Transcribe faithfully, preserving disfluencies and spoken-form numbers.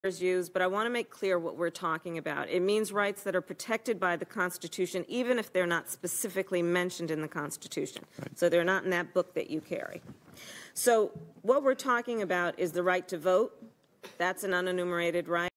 used, but I want to make clear what we're talking about. It means rights that are protected by the Constitution, even if they're not specifically mentioned in the Constitution. Right. So they're not in that book that you carry. So what we're talking about is the right to vote. That's an unenumerated right.